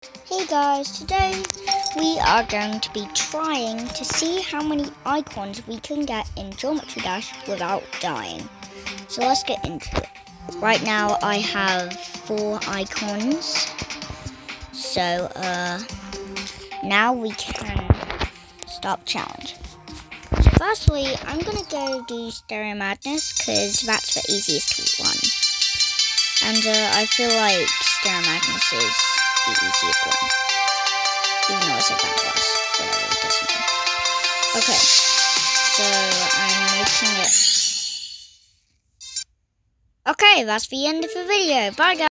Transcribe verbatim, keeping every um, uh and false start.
Hey guys, today we are going to be trying to see how many icons we can get in Geometry Dash without dying. So let's get into it. Right now I have four icons. So uh, now we can start the challenge. So firstly, I'm going to go do Stereo Madness because that's the easiest one. And uh, I feel like Stereo Madness is the easiest one. Even though I said that twice. Whatever, it doesn't matter. Okay. So, I'm making it. Okay, that's the end of the video. Bye, guys.